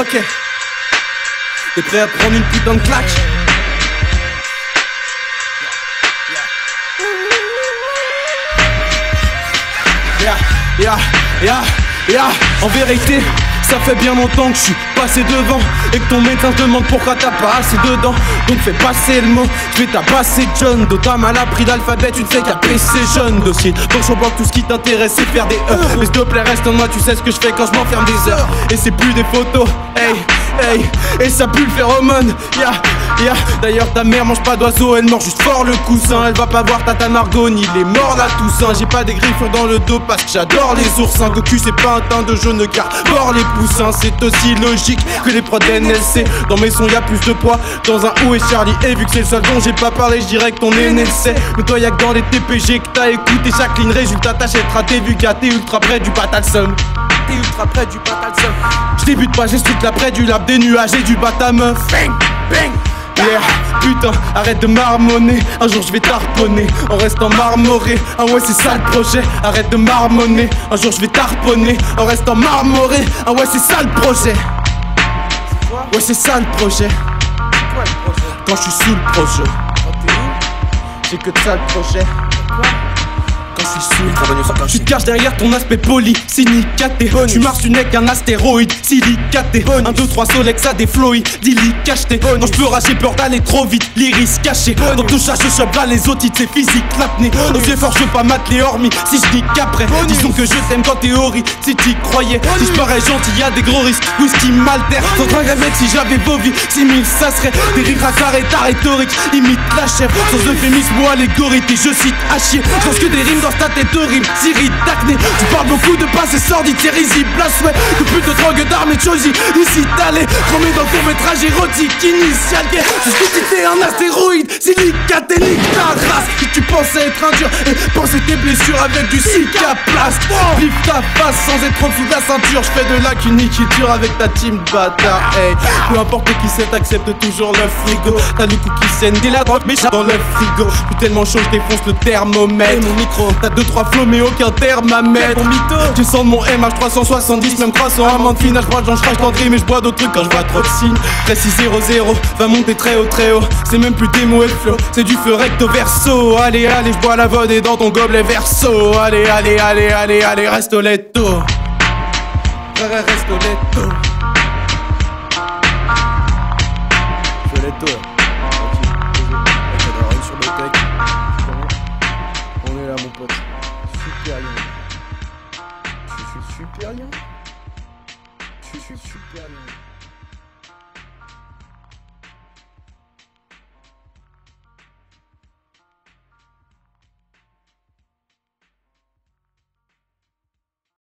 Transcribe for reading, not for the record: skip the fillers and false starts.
Ok. T'es prêt à prendre une putain de claque? En vérité, ça fait bien longtemps que je suis passé devant et que ton médecin te demande pourquoi t'as pas assez dedans. Donc fais passer le mot, je vais tabasser John Doe. T'as mal appris l'alphabet, tu ne sais qu'à PC jeune dossier. Donc je vois que tout ce qui t'intéresse c'est faire des mais s'il te plaît reste en moi, tu sais ce que je fais quand je m'enferme des heures. Et c'est plus des photos, hey, et ça pue le phéromone, D'ailleurs ta mère mange pas d'oiseau, elle mange juste fort le coussin. Elle va pas voir Tata Margot ni les morts là Toussaint. J'ai pas des griffures dans le dos parce que j'adore les oursins. Goku c'est pas un teint de jaune car mort les poussins. C'est aussi logique que les prods NLC. Dans mes sons y'a plus de poids dans un Où est Charlie. Et vu que c'est le seul dont j'ai pas parlé, j'dirais que ton aîné le sait. Mais toi y'a que dans les TPG que t'as écouté chaque ligne. Résultat t'achèteras tes vues car t'es ultra près du batalsum. T'es ultra près du batalsum. J'débute pas, j'explique là près du lab des nuages et du batameuf. Bang, bang. Putain, arrête de marmonner, un jour je vais t'harponner en restant marmoré. Ah ouais c'est ça le projet, arrête de marmonner, un jour je vais t'harponner en restant marmoré. Ah ouais c'est ça le projet. Ouais c'est ça le projet. Quand je suis sous le projet, j'ai que de ça le projet. Je suis sous, tu te caches derrière ton aspect poli, silicaté. Tu marches du nez qu'un astéroïde, silicaté. 1, 2, 3 Solex à des floïdes, d'illy cacheté. Non je peux rager peur d'aller trop vite, l'iris caché. Dans tout chat je chope là les otites, c'est physique, l'apnée. Aux efforts je veux pas m'atteler hormis, si je dis qu'après. Disons que je t'aime quand théorie, si t'y croyais. Si je parais gentil y'a des gros risques, whisky m'altère. Sans train mec si j'avais vos vies, 6000 ça serait des rires à carré, ta rhétorique imite la chèvre. Sans euphémisme ou allégorité, je cite à chier. Je pense que des rimes dans ta tête horrible, Siri d'acné. Tu parles beaucoup de passé sordide, c'est risible, la souhait. De plus de drogue, d'armes et de choisi. Ici t'allais, promets dans ton métrage érotique initial. C'est ce que t'étais un astéroïde, silicaté, nique ta race. Si tu pensais être un dur et penser tes blessures avec du cicaplast. Vive ta face sans être trop sous la ceinture. Je fais de la cuniculture avec ta team de bâtard. Hey, peu importe qui c'est, t'acceptes toujours le frigo. T'as le coup qui saigne, dès la drogue, mais dans le frigo. Je suis tellement chaud, je défonce le thermomètre. Mon micro, t'as 2-3 flots mais aucun thermomètre. Mon mytho, tu sens de mon MH 370, même 300 amants de finale. Je j'en crache d'entrée mais je bois d'autres trucs quand je vois trop de signes. Précis 0-0, va monter très haut, c'est même plus des mots et flow, c'est du feu recto verso. Allez, allez, je bois la vodka dans ton gobelet verso. Allez, allez, allez, allez, allez, resto letto. Resto letto. Je letto. On est là mon pote. Super lion. Je suis super lion. Je suis super lion.